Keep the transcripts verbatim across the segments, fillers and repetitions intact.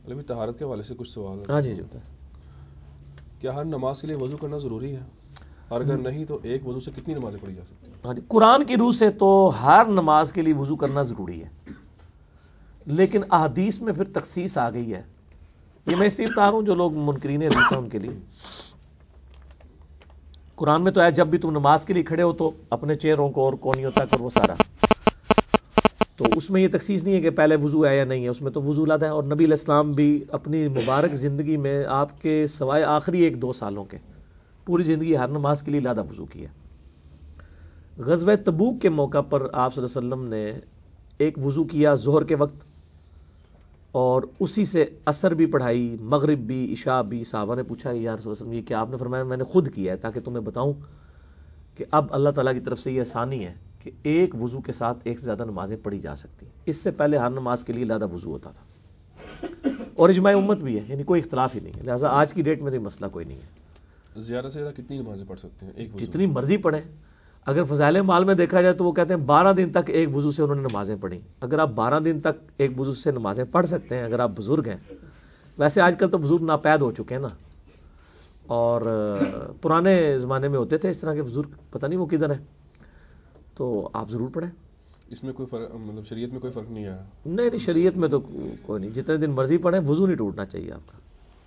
ابھی طہارت کے حوالے سے کچھ سوال ہے. ہاں جی جی. کیا ہر نماز کے لیے وضو کرنا ضروری ہے؟ اور اگر نہیں تو ایک وضو سے کتنی نمازیں پڑھی جا سکتی ہیں؟ ہاں جی. قرآن کی روح سے تو ہر نماز کے لیے وضو کرنا ضروری ہے، لیکن احادیث میں پھر تخصیص آ گئی ہے. یہ میں اس لیے بتا رہا ہوں جو لوگ منکرین حدیث ہیں ان کے لیے. قرآن میں تو ہے جب بھی تم نماز کے لیے کھڑے ہو تو اپنے چہروں کو اور کونیوں تک اور وہ سارا، تو اس میں یہ تخصیص نہیں ہے کہ پہلے وضو ہے یا نہیں ہے، اس میں تو وضو لادا ہے. اور نبی علیہ السلام بھی اپنی مبارک زندگی میں آپ کے سوائے آخری ایک دو سالوں کے پوری زندگی ہر نماز کے لیے لادا وضو کیا. غزوہ تبوک کے موقع پر آپ صلی اللہ علیہ وسلم نے ایک وضو کیا ظہر کے وقت، اور اسی سے عصر بھی پڑھائی، مغرب بھی، عشاء بھی. صحابہ نے پوچھا یا رسول اللہ صلی اللہ علیہ وسلم یہ کیا؟ آپ نے فرمایا میں نے خود کیا ہے تاکہ تمہیں بتاؤں کہ اب اللہ تعالیٰ کی طرف سے یہ آسانی ہے کہ ایک وضو کے ساتھ ایک سے زیادہ نمازیں پڑھی جا سکتی ہیں. اس سے پہلے ہر نماز کے لیے لادا وضو ہوتا تھا، اور اجماع امت بھی ہے، یعنی کوئی اختلاف ہی نہیں ہے. لہٰذا آج کی ڈیٹ میں تو یہ مسئلہ کوئی نہیں ہے. زیادہ سے زیادہ کتنی نمازیں پڑھ سکتے ہیں ایک وضو؟ جتنی مرضی پڑھیں. اگر فضائل مال میں دیکھا جائے تو وہ کہتے ہیں بارہ دن تک ایک وضو سے انہوں نے نمازیں پڑھی. اگر آپ بارہ دن تک ایک وضو سے نمازیں پڑھ سکتے ہیں اگر آپ بزرگ ہیں. ویسے آج کل تو بزرگ ناپید ہو چکے ہیں نا، اور پرانے زمانے میں ہوتے تھے اس طرح کے بزرگ، پتہ نہیں وہ کدھر ہیں. تو آپ ضرور پڑھیں. اس میں کوئی فرق مطلب شریعت میں کوئی فرق نہیں آیا؟ نہیں نہیں شریعت میں تو کوئی نہیں، جتنے دن مرضی پڑھیں وضو نہیں ٹوٹنا چاہیے آپ کا.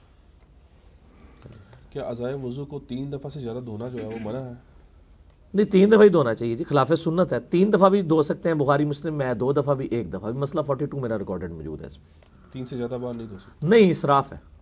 کیا ازائے وضو کو تین دفعہ سے زیادہ دھونا جو ہے وہ منع ہے؟ نہیں تین دفعہ ہی دھونا چاہیے جی، خلاف سنت ہے. تین دفعہ بھی دھو سکتے ہیں، بخاری مسلم میں ہے. دو دفعہ بھی، ایک دفعہ بھی. مسئلہ فورٹی ٹو میرا ریکارڈڈ موجود ہے اس میں. تین سے زیادہ بار نہیں دھو سکتے؟ نہیں، اسراف ہے.